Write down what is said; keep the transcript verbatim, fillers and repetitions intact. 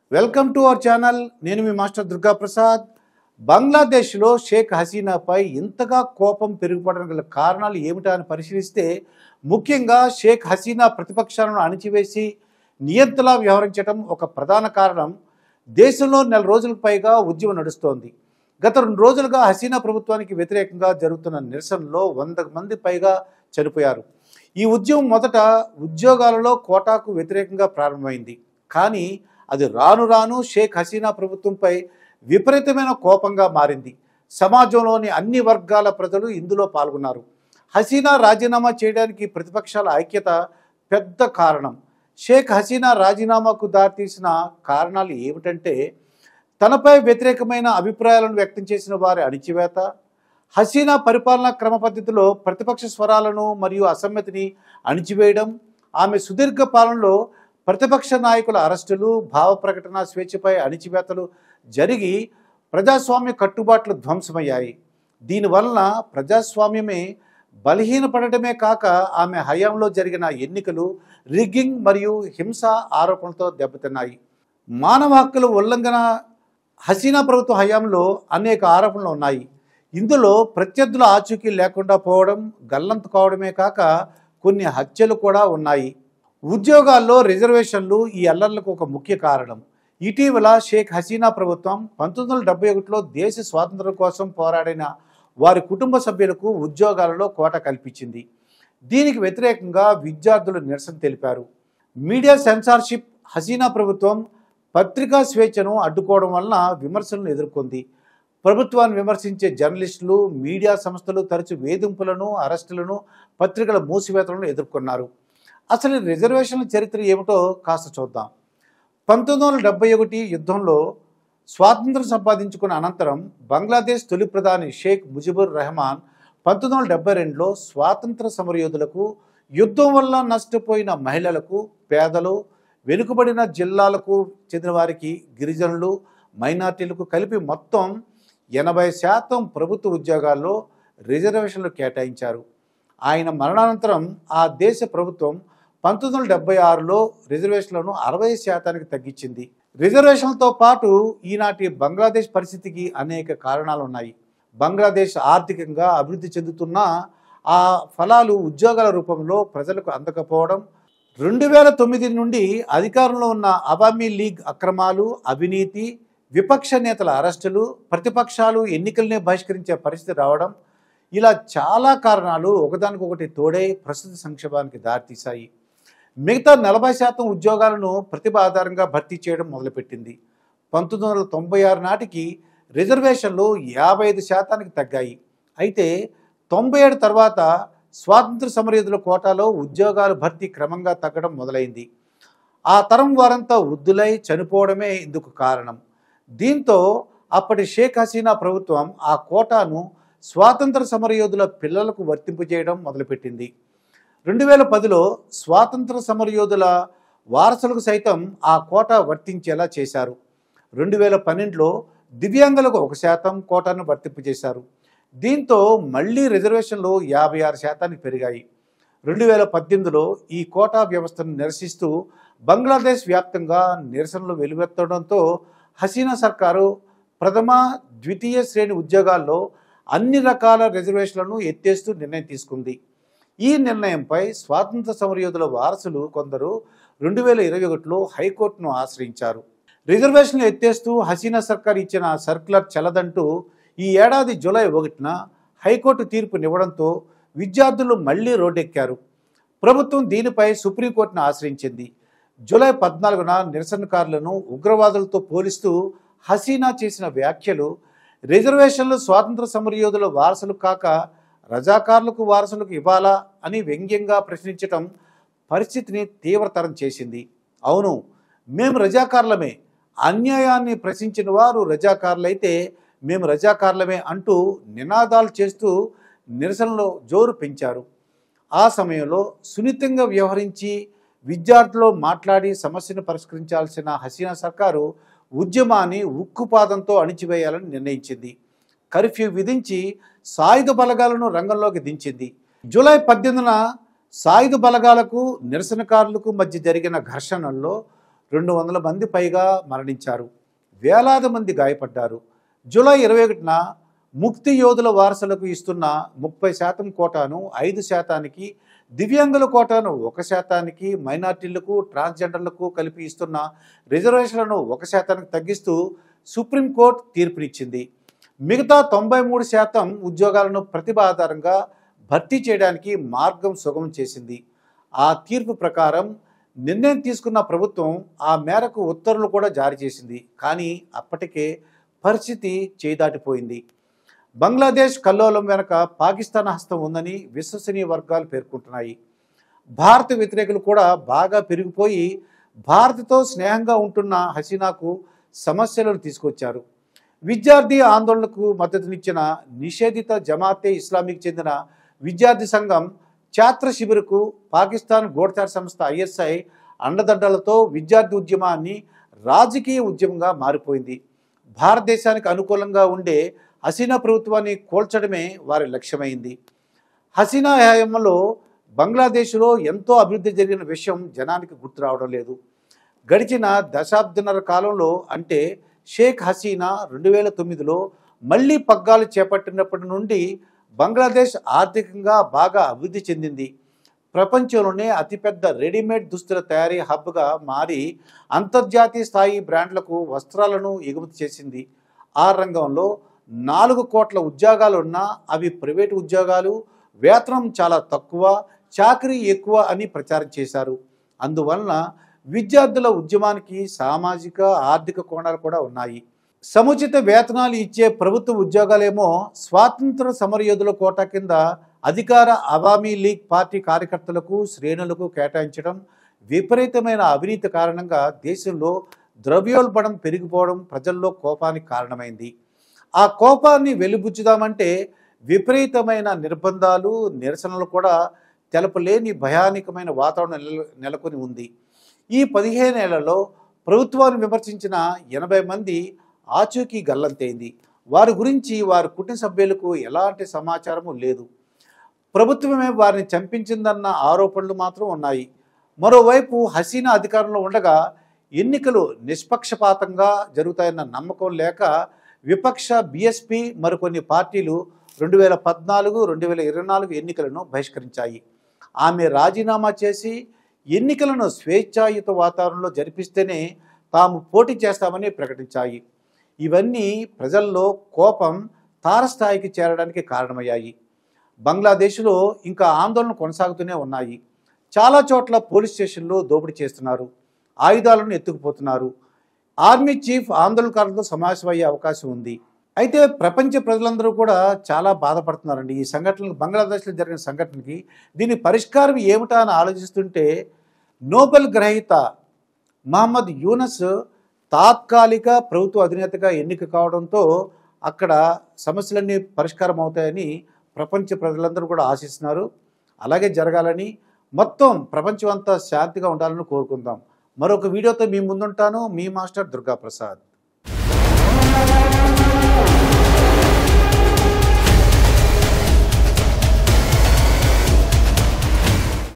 Welcome to our channel. నేను మీ master Durga Prasad. బంగ్లాదేశ్లో షేక్ హసీనాపై ఇంతగా కోపం పెరిగిపోవడానికి గల కారణాలు ఏమిటా అని పరిశీలిస్తే ముఖ్యంగా షేక్ హసీనా ప్రతిపక్షాలను అణిచివేసి నియంతలా వ్యవహరించడం ఒక ప్రధాన కారణం. దేశంలో నెల రోజులకు పైగా ఉద్యమం నడుస్తోంది. గత రెండు రోజులుగా హసీనా ప్రభుత్వానికి వ్యతిరేకంగా జరుగుతున్న నిరసనలో వంద మంది పైగా చనిపోయారు. ఈ ఉద్యమం మొదట ఉద్యోగాలలో కోటాకు వ్యతిరేకంగా ప్రారంభమైంది. కానీ అది రాను రాను షేక్ హసీనా ప్రభుత్వంపై విపరీతమైన కోపంగా మారింది. సమాజంలోని అన్ని వర్గాల ప్రజలు ఇందులో పాల్గొన్నారు. హసీనా రాజీనామా చేయడానికి ప్రతిపక్షాల ఐక్యత పెద్ద కారణం. షేక్ హసీనా రాజీనామాకు దారితీసిన కారణాలు ఏమిటంటే తనపై వ్యతిరేకమైన అభిప్రాయాలను వ్యక్తం చేసిన వారి అణిచివేత, హసీనా పరిపాలనా క్రమ పద్ధతిలో ప్రతిపక్ష స్వరాలను మరియు అసమ్మతిని అణిచివేయడం, ఆమె సుదీర్ఘ పాలనలో ప్రతిపక్ష నాయకుల అరెస్టులు, భావ ప్రకటన స్వేచ్ఛపై అణిచివేతలు జరిగి ప్రజాస్వామ్య కట్టుబాట్లు ధ్వంసమయ్యాయి. దీనివలన ప్రజాస్వామ్యమే బలహీనపడటమే కాక ఆమె హయాంలో జరిగిన ఎన్నికలు రిగ్గింగ్ మరియు హింస ఆరోపణలతో దెబ్బతిన్నాయి. మానవ హక్కుల ఉల్లంఘన హసీనా ప్రభుత్వ హయాంలో అనేక ఆరోపణలు ఉన్నాయి. ఇందులో ప్రత్యర్థుల ఆచూకీ లేకుండా పోవడం, గల్లంతు కావడమే కాక కొన్ని హత్యలు కూడా ఉన్నాయి. ఉద్యోగాల్లో రిజర్వేషన్లు ఈ అల్లర్లకు ఒక ముఖ్య కారణం. ఇటీవల షేక్ హసీనా ప్రభుత్వం పంతొమ్మిది వందల డెబ్బై ఒకటిలో దేశ స్వాతంత్రం కోసం పోరాడిన వారి కుటుంబ సభ్యులకు ఉద్యోగాలలో కోట కల్పించింది. దీనికి వ్యతిరేకంగా విద్యార్థులు నిరసన తెలిపారు. మీడియా సెన్సార్షిప్ హసీనా ప్రభుత్వం పత్రికా స్వేచ్ఛను అడ్డుకోవడం వలన విమర్శలను ఎదుర్కొంది. ప్రభుత్వాన్ని విమర్శించే జర్నలిస్టులు, మీడియా సంస్థలు తరచు వేధింపులను, అరెస్టులను, పత్రికల మూసివేతలను ఎదుర్కొన్నారు. అసలు రిజర్వేషన్ల చరిత్ర ఏమిటో కాస్త చూద్దాం. పంతొమ్మిది వందల డెబ్బై ఒకటి యుద్ధంలో స్వాతంత్రం సంపాదించుకున్న అనంతరం బంగ్లాదేశ్ తొలి ప్రధాని షేక్ ముజిబుర్ రెహమాన్ పంతొమ్మిది వందల డెబ్బై రెండులో స్వాతంత్ర సమరయోధులకు, యుద్ధం వల్ల నష్టపోయిన మహిళలకు, పేదలు, వెనుకబడిన జిల్లాలకు చెందిన వారికి, గిరిజనులు, మైనార్టీలకు కలిపి మొత్తం ఎనభై శాతం ప్రభుత్వ ఉద్యోగాల్లో రిజర్వేషన్లు కేటాయించారు. ఆయన మరణానంతరం ఆ దేశ ప్రభుత్వం పంతొమ్మిది వందల డెబ్బై ఆరులో రిజర్వేషన్లను అరవై శాతానికి తగ్గించింది. రిజర్వేషన్లతో పాటు ఈనాటి బంగ్లాదేశ్ పరిస్థితికి అనేక కారణాలు ఉన్నాయి. బంగ్లాదేశ్ ఆర్థికంగా అభివృద్ధి చెందుతున్న ఆ ఫలాలు ఉద్యోగాల రూపంలో ప్రజలకు అందకపోవడం, రెండు వేల తొమ్మిది నుండి అధికారంలో ఉన్న అవామీ లీగ్ అక్రమాలు, అవినీతి, విపక్ష నేతల అరెస్టులు, ప్రతిపక్షాలు ఎన్నికలనే బహిష్కరించే పరిస్థితి రావడం, ఇలా చాలా కారణాలు ఒకదానికొకటి తోడై ప్రస్తుత సంక్షోభానికి దారితీశాయి. మిగతా నలభై శాతం ఉద్యోగాలను ప్రతిభ ఆధారంగా భర్తీ చేయడం మొదలుపెట్టింది. పంతొమ్మిది వందల తొంభై ఆరు నాటికి రిజర్వేషన్లు యాభై ఐదు శాతానికి తగ్గాయి. అయితే తొంభై ఏడు తర్వాత స్వాతంత్ర సమరయోధుల కోటాలో ఉద్యోగాల భర్తీ క్రమంగా తగ్గడం మొదలైంది. ఆ తరం వారంతా వృద్ధులై చనిపోవడమే ఇందుకు కారణం. దీంతో అప్పటి షేక్ హసీనా ప్రభుత్వం ఆ కోటాను స్వాతంత్ర సమరయోధుల పిల్లలకు వర్తింపజేయడం మొదలుపెట్టింది. రెండు వేల పదిలో స్వాతంత్ర సమరయోధుల వారసులకు సైతం ఆ కోటా వర్తించేలా చేశారు. రెండు వేల పన్నెండులో దివ్యాంగులకు ఒక శాతం కోటాను వర్తింపజేశారు. దీంతో మళ్లీ రిజర్వేషన్లు యాభై ఆరు శాతానికి పెరిగాయి. రెండు వేల పద్దెనిమిదిలో ఈ కోటా వ్యవస్థను నిరసిస్తూ బంగ్లాదేశ్ వ్యాప్తంగా నిరసనలు వెలువెత్తడంతో హసీనా సర్కారు ప్రథమ, ద్వితీయ శ్రేణి ఉద్యోగాల్లో అన్ని రకాల రిజర్వేషన్లను ఎత్తేస్తూ నిర్ణయం తీసుకుంది. ఈ నిర్ణయంపై స్వాతంత్ర సమరయోధుల వారసులు కొందరు రెండు వేల ఇరవై ఒకటిలో హైకోర్టును ఆశ్రయించారు. రిజర్వేషన్లు ఎత్తేస్తూ హసీనా సర్కార్ ఇచ్చిన సర్క్యులర్ చెల్లదంటూ ఈ ఏడాది జూలై ఒకటిన హైకోర్టు తీర్పునివ్వడంతో విద్యార్థులు మళ్లీ రోడ్డెక్కారు. ప్రభుత్వం దీనిపై సుప్రీంకోర్టును ఆశ్రయించింది. జూలై పద్నాలుగున నిరసనకారులను ఉగ్రవాదులతో పోలిస్తూ హసీనా చేసిన వ్యాఖ్యలు రిజర్వేషన్లు స్వాతంత్ర సమరయోధుల వారసులు కాక రజాకార్లకు వారసులకు ఇవ్వాలా అని వ్యంగ్యంగా ప్రశ్నించటం పరిస్థితిని తీవ్రతరం చేసింది. అవును, మేము రజాకార్లమే, అన్యాయాన్ని ప్రశ్నించిన వారు రజాకార్లైతే మేము రజాకార్లమే అంటూ నినాదాలు చేస్తూ నిరసనలో జోరు పెంచారు. ఆ సమయంలో సున్నితంగా వ్యవహరించి విద్యార్థులు మాట్లాడి సమస్యను పరిష్కరించాల్సిన హసీనా సర్కారు ఉద్యమాన్ని ఉక్కుపాదంతో అణిచివేయాలని నిర్ణయించింది. కర్ఫ్యూ విధించి సాయుధ బలగాలను రంగంలోకి దించింది. జూలై పద్దెనిమిదిన సాయుధ బలగాలకు నిరసనకారులకు మధ్య జరిగిన ఘర్షణల్లో రెండు వందల మంది పైగా మరణించారు, వేలాది మంది గాయపడ్డారు. జూలై ఇరవై ఒకటిన ముక్తి యోధుల వారసులకు ఇస్తున్న ముప్పై శాతం కోటాను ఐదు శాతానికి, దివ్యాంగుల కోటాను ఒక శాతానికి, మైనార్టీలకు ట్రాన్స్జెండర్లకు కలిపి ఇస్తున్న రిజర్వేషన్లను ఒక శాతానికి తగ్గిస్తూ సుప్రీంకోర్టు తీర్పునిచ్చింది. మిగతా తొంభై మూడు శాతం ఉద్యోగాలను ప్రతిభ ఆధారంగా భర్తీ చేయడానికి మార్గం సుగమం చేసింది. ఆ తీర్పు ప్రకారం నిర్ణయం తీసుకున్న ప్రభుత్వం ఆ మేరకు ఉత్తర్వులు కూడా జారీ చేసింది. కానీ అప్పటికే పరిస్థితి చేదాటిపోయింది. బంగ్లాదేశ్ కల్లోలం వెనక పాకిస్తాన్ హస్తం ఉందని విశ్వసనీయ వర్గాలు పేర్కొంటున్నాయి. భారత వ్యతిరేకులు కూడా బాగా పెరిగిపోయి భారత్తో స్నేహంగా ఉంటున్న హసీనాకు సమస్యలను తీసుకొచ్చారు. విద్యార్థి ఆందోళనకు మద్దతునిచ్చిన నిషేధిత జమాతే ఇస్లామీకి చెందిన విద్యార్థి సంఘం ఛాత్ర శిబిరకు పాకిస్తాన్ గూఢచార సంస్థ ఐఎస్ఐ అండదండలతో విద్యార్థి ఉద్యమాన్ని రాజకీయ ఉద్యమంగా మారిపోయింది. భారతదేశానికి అనుకూలంగా ఉండే హసీనా ప్రభుత్వాన్ని కూల్చడమే వారి లక్ష్యమైంది. హసీనా హయాంలో బంగ్లాదేశ్లో ఎంతో అభివృద్ధి జరిగిన విషయం జనానికి గుర్తు రావడం లేదు. గడిచిన దశాబ్దన్నర కాలంలో అంటే షేక్ హసీనా రెండు వేల తొమ్మిదిలో మళ్లీ పగ్గాలు చేపట్టినప్పటి నుండి బంగ్లాదేశ్ ఆర్థికంగా బాగా అభివృద్ధి చెందింది. ప్రపంచంలోనే అతిపెద్ద రెడీమేడ్ దుస్తుల తయారీ హబ్గా మారి అంతర్జాతీయ స్థాయి బ్రాండ్లకు వస్త్రాలను ఎగుమతి చేసింది. ఆ రంగంలో నాలుగు కోట్ల ఉద్యోగాలు ఉన్నా అవి ప్రైవేటు ఉద్యోగాలు, వేతనం చాలా తక్కువ, చాకరీ ఎక్కువ అని ప్రచారం చేశారు. అందువలన విద్యార్థుల ఉద్యమానికి సామాజిక ఆర్థిక కోణాలు కూడా ఉన్నాయి. సముచిత వేతనాలు ఇచ్చే ప్రభుత్వ ఉద్యోగాలేమో స్వాతంత్ర సమరయోధుల కోటా కింద అధికార అవామీ లీగ్ పార్టీ కార్యకర్తలకు, శ్రేణులకు కేటాయించడం, విపరీతమైన అవినీతి కారణంగా దేశంలో ద్రవ్యోల్బణం పెరిగిపోవడం ప్రజల్లో కోపానికి కారణమైంది. ఆ కోపాన్ని వెలిబుచ్చుదామంటే విపరీతమైన నిర్బంధాలు, నిరసనలు కూడా తెలపలేని భయానకమైన వాతావరణం నెల నెలకొని ఉంది. ఈ పదిహేనేళ్లలో ప్రభుత్వాన్ని విమర్శించిన ఎనభై మంది ఆచూకీ గల్లంతైంది. వారి గురించి వారి కుటుంబ సభ్యులకు ఎలాంటి సమాచారము లేదు. ప్రభుత్వమే వారిని చంపించిందన్న ఆరోపణలు మాత్రం ఉన్నాయి. మరోవైపు హసీనా అధికారంలో ఉండగా ఎన్నికలు నిష్పక్షపాతంగా జరుగుతాయన్న నమ్మకం లేక విపక్ష బీఎస్పీ మరికొన్ని పార్టీలు రెండు వేల పద్నాలుగు రెండు వేల ఇరవై నాలుగు ఎన్నికలను బహిష్కరించాయి. ఆమె రాజీనామా చేసి ఎన్నికలను స్వేచ్ఛాయుత వాతావరణంలో జరిపిస్తేనే తాము పోటీ చేస్తామని ప్రకటించాయి. ఇవన్నీ ప్రజల్లో కోపం తారస్థాయికి చేరడానికి కారణమయ్యాయి. బంగ్లాదేశ్లో ఇంకా ఆందోళన కొనసాగుతూనే ఉన్నాయి. చాలా చోట్ల పోలీస్ స్టేషన్లు దోపిడీ చేస్తున్నారు, ఆయుధాలను ఎత్తుకుపోతున్నారు. ఆర్మీ చీఫ్ ఆందోళనకారులతో సమావేశమయ్యే అవకాశం ఉంది. అయితే ప్రపంచ ప్రజలందరూ కూడా చాలా బాధపడుతున్నారండి ఈ సంఘటనలు, బంగ్లాదేశ్లో జరిగిన సంఘటనకి. దీని పరిష్కారం ఏమిటా అని ఆలోచిస్తుంటే నోబెల్ గ్రహీత మహమ్మద్ యూనస్ తాత్కాలిక ప్రభుత్వ అధినేతగా ఎన్నిక కావడంతో అక్కడ సమస్యలన్నీ పరిష్కారం అవుతాయని ప్రపంచ ప్రజలందరూ కూడా ఆశిస్తున్నారు. అలాగే జరగాలని, మొత్తం ప్రపంచం అంతా శాంతిగా ఉండాలని కోరుకుందాం. మరొక వీడియోతో మీ ముందుంటాను. మీ మాస్టర్ దుర్గా ప్రసాద్.